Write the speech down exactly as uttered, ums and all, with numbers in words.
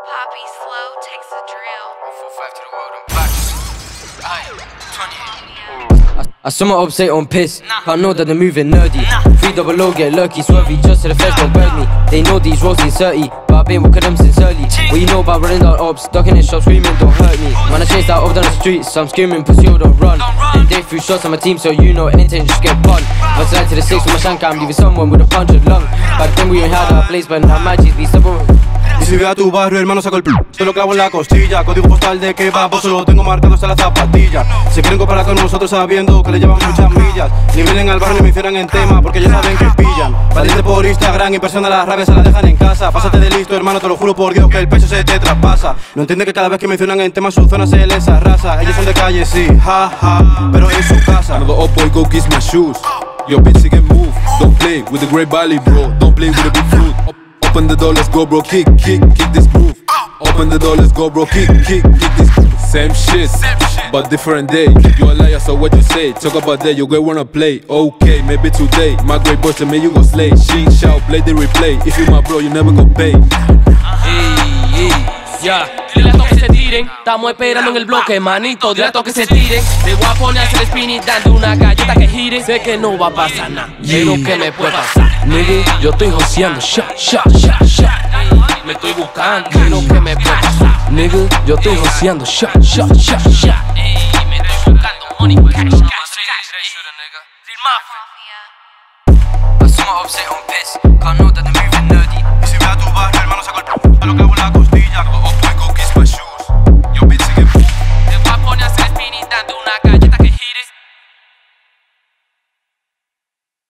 Prodslow takes the drill. one forty-five to the world, I'm back. Aye, twenty-eight. I saw my upstate on piss, I know that they're moving nerdy. Three double O get lurky, swervy, just to the flesh don't burn me. They know these roles ain't thirty, but I've been walking them since early. What you know about running down ops, ducking in shots, screaming don't hurt me. Man, I chased out up down the streets, so I'm screaming pussy or don't run. Then they threw shots on my team, so you know anything just get punched. I slide to the six with my shank, I'm leaving someone with a punctured lung. Back then we ain't had our place, but now my G's be stubborn. Y si ve a tu barrio, hermano, saco el p***, te lo clavo en la costilla. Código postal de que va, vos lo tengo marcado hasta la zapatilla. Se quieren comparar con nosotros sabiendo que le llevan muchas millas. Ni vienen al barrio ni me hicieran en tema, porque ya saben que pillan. Valiente por Instagram, impresiona las rabias, se las dejan en casa. Pásate de listo, hermano, te lo juro por Dios que el pecho se te traspasa. No entiende que cada vez que mencionan en tema su zona se les arrasa. Ellos son de calle, sí, ja, ja, pero en su casa. Another up boy, go kiss my shoes. Yo, bitch, you can move. Don't play with the great valley, bro. Don't play with the big fruit. Open the door, let's go, bro. Kick, kick, kick this groove. Open the door, let's go, bro. Kick, kick, kick this groove. Same shit, but different day. You a liar, so what you say? Talk about that, you go wanna play. Okay, maybe today. My great boys to me, you go slay. She shout, play the replay. If you my bro, you never go pay. Ey, ey, ya. Dile a todos que se tiren, estamos esperando en el bloque, manito. Dile a todos que se tiren. Te voy a poner a hacer spinning dando una galleta que gire. Sé que no va a pasar nada, pero que me puede pasar. Nigga, yo estoy joseando, shot, shot, shot, shot. Me estoy buscando, pero que me puede pasar. Nigga, yo estoy joseando, shot, shot, shot, shot. Me estoy buscando money, cash, cash, cash, nigga. I saw my upstate on piss,